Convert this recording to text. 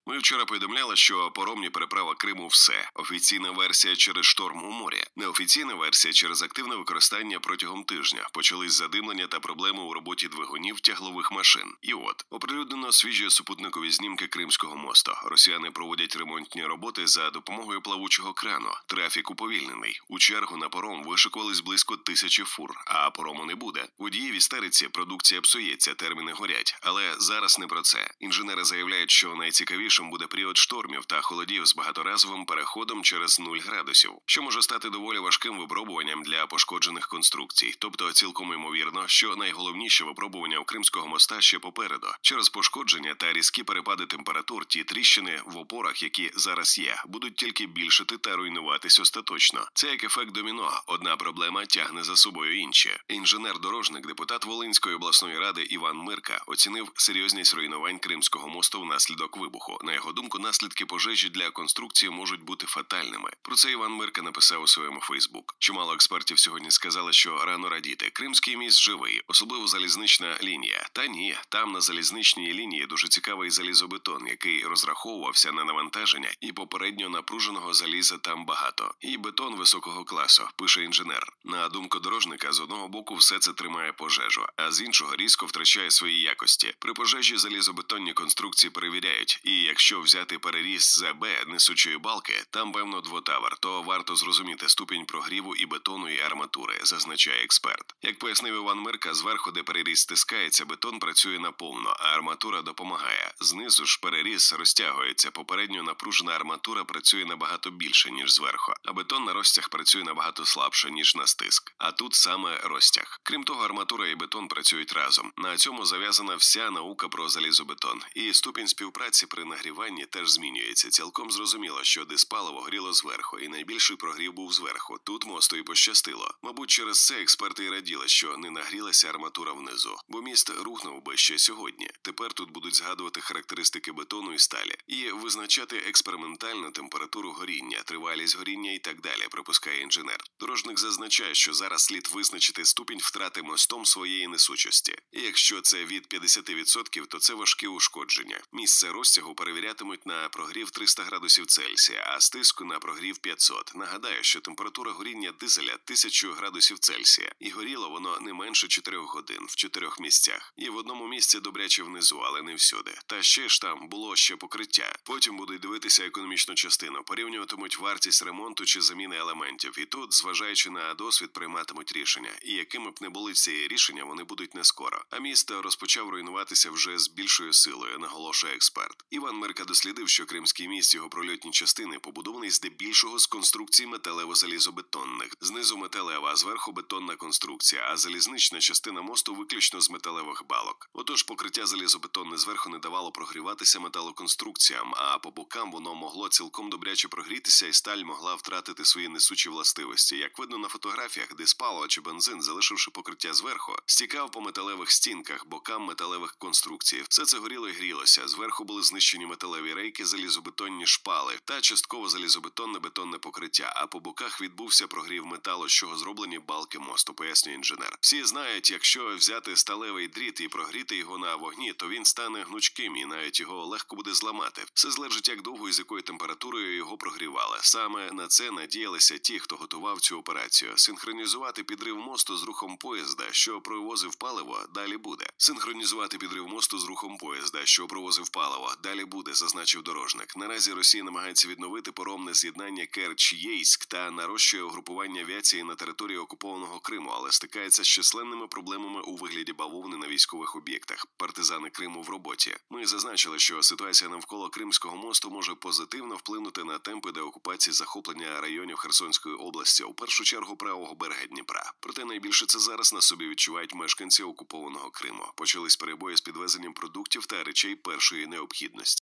Ми вчора повідомляли, що поромні переправа Криму все. Офіційна версія через шторм у морі. Неофіційна версія через активне використання протягом тижня. Почались задимлення та проблеми у роботі двигунів тяглових машин. І от, оприлюднено свіжі супутникові знімки Кримського мосту. Росіяни проводять ремонтні роботи за допомогою плавучого крану. Трафік уповільнений. У чергу на паром вишикувались близько 1000 фур, а парому не буде. Водії в істериці, продукція псується, терміни горять. Але зараз не про це. Інженери заявляють, що найцікавіше буде період штормів та холодів з багаторазовим переходом через 0 градусів, що може стати доволі важким випробуванням для пошкоджених конструкцій. Тобто цілком ймовірно, що найголовніше випробування у Кримського моста ще попереду. Через пошкодження та різкі перепади температур ті тріщини в опорах, які зараз є, будуть тільки більшити та руйнуватись остаточно. Це як ефект доміно. Одна проблема тягне за собою інші. Інженер-дорожник, депутат Волинської обласної ради Іван Мирка оцінив серйозність руйнувань Кримського мосту внаслідок вибуху. На його думку, наслідки пожежі для конструкції можуть бути фатальними. Про це Іван Мирка написав у своєму Фейсбук. Чимало експертів сьогодні сказали, що рано радіти. Кримський міст живий, особливо залізнична лінія. Та ні, там на залізничній лінії дуже цікавий залізобетон, який розраховувався на навантаження, і попередньо напруженого заліза там багато. І бетон високого класу, пише інженер. На думку дорожника, з одного боку все це тримає пожежу, а з іншого різко втрачає свої якості. При пожежі залізобетонні конструкції перевіряють, і якщо взяти переріз за Б несучої балки, там певно двотавер, то варто зрозуміти ступінь прогріву і бетону, і арматури, зазначає експерт. Як пояснив Іван Мирка, зверху, де переріз стискається, бетон працює наповно, а арматура допомагає. Знизу ж переріз розтягується, попередньо напружена арматура працює набагато більше, ніж зверху, а бетон на розтяг працює набагато слабше, ніж на стиск. А тут саме розтяг. Крім того, арматура і бетон працюють разом. На цьому зав'язана вся наука про залізобетон. І ступінь співпраці при нагріванні теж змінюється. Цілком зрозуміло, що диспаливо горіло зверху, і найбільший прогрів був зверху. Тут мосту і пощастило. Мабуть, через це експерти й раділи, що не нагрілася арматура внизу. Бо міст рухнув би ще сьогодні. Тепер тут будуть згадувати характеристики бетону і сталі. І визначати експериментальну температуру горіння, тривалість горіння і так далі, припускає інженер. Дорожник зазначає, що зараз слід визначити ступінь втрати мостом своєї несучості. І якщо це від 50%, то це важке ушкодження. Місце розтягу перевірятимуть на прогрів 300 градусів Цельсія, а стиску на прогрів 500. Нагадаю, що температура горіння дизеля 1000 градусів Цельсія. І горіло воно не менше 4 годин в 4 місцях. І в одному місці добряче внизу, але не всюди. Та ще ж там було ще покриття. Потім будуть дивитися економічну частину, порівнюватимуть вартість ремонту чи заміни елементів. І тут, зважаючи на досвід, прийматимуть рішення. І якими б не були ці рішення, вони будуть не скоро. А місто розпочав руйнуватися вже з більшою силою, наголошує експерт. Іван Мирка дослідив, що Кримський міст, його прольотні частини побудований здебільшого з конструкцій металево-залізобетонних. Знизу металева, а зверху бетонна конструкція, а залізнична частина мосту виключно з металевих балок. Отож, покриття залізобетонне зверху не давало прогріватися металоконструкціям, а по бокам воно могло цілком добряче прогрітися, і сталь могла втратити свої несучі властивості. Як видно на фотографіях, диспало чи бензин, залишивши покриття зверху, стікав по металевих стінках, бокам металевих конструкцій. Все це горіло і грілося. Зверху були знищені металеві рейки, залізобетонні шпали та частково залізобетонне бетонне покриття, а по боках відбувся прогрів металу, з чого зроблені балки мосту, пояснює інженер. Всі знають, якщо взяти сталевий дріт і прогріти його на вогні, то він стане гнучким і навіть його легко буде зламати. Все залежить, як довго і з якою температурою його прогрівали. Саме на це надіялися ті, хто готував цю операцію. Синхронізувати підрив мосту з рухом поїзда, що провозив паливо, далі буде. Синхронізувати підрив мосту з рухом поїзда, що провозив паливо, далі буде, зазначив дорожник. Наразі Росія намагається відновити поромне з'єднання Керч-Єйськ та нарощує угрупування авіації на території окупованого Криму, але стикається з численними проблемами у вигляді бавовни на військових об'єктах. Партизани Криму в роботі. Ми зазначили, що ситуація навколо Кримського мосту може позитивно вплинути на темпи деокупації захоплення районів Херсонської області, у першу чергу правого берега Дніпра. Проте найбільше це зараз на собі відчувають мешканці окупованого Криму. Почались перебої з підвезенням продуктів та речей першої необхідності.